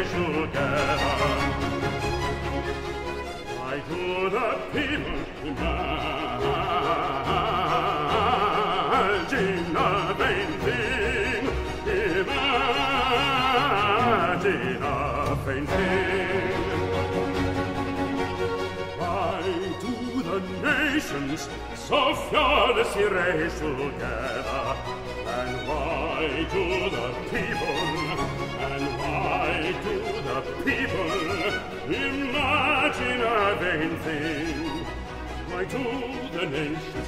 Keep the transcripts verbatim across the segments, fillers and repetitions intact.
together. Why do the people imagine a vain thing? Imagine a vain thing. Why do the nations so fearlessly race together? And why do the people, and why do the people imagine a vain thing? Why do the nations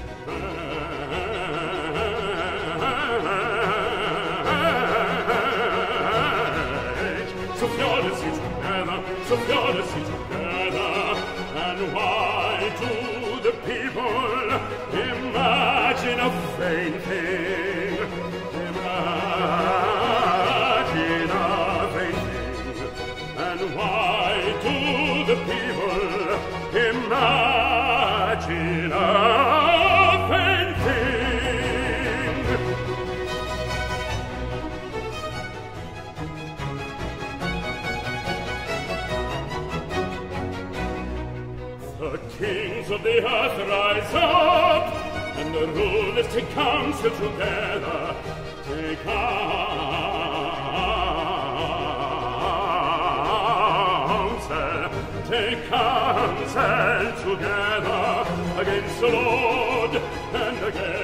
rage so fearlessly together, so fearlessly together? And why do the people imagine a vain thing? Imagine a vain thing. And why do the people imagine a vain thing? The kings of the earth rise up, and the rulers take counsel together. Take counsel, take counsel together against the Lord and against